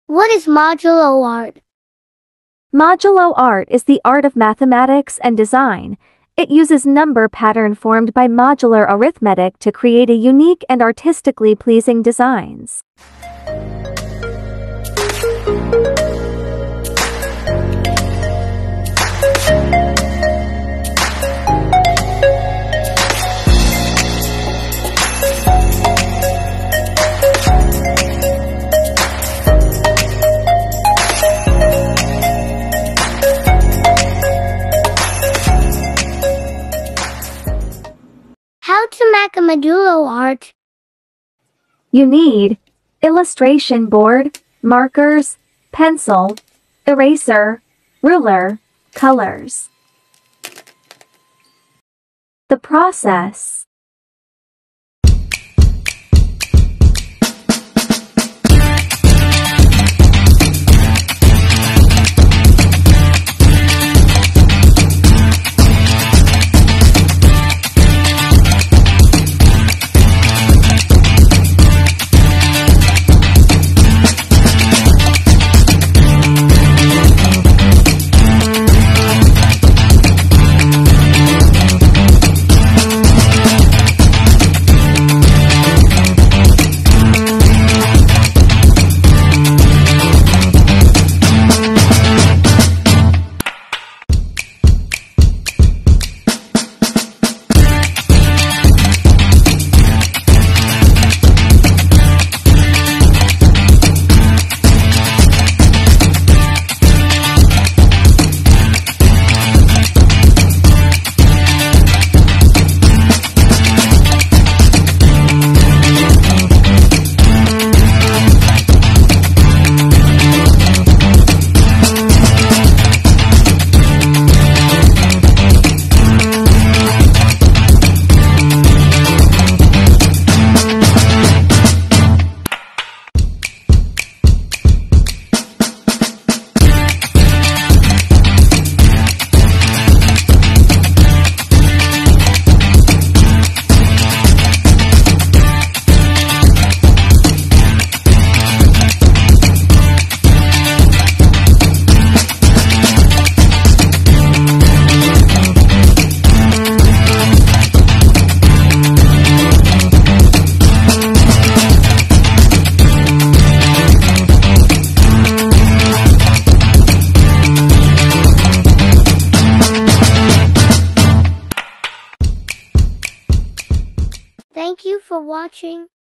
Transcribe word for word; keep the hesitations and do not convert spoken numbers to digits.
What is modulo art? Modulo art is the art of mathematics and design. It uses number pattern formed by modular arithmetic to create a unique and artistically pleasing designs. How to make a modulo art? You need illustration board, markers, pencil, eraser, ruler, colors. The process. Thank you for watching.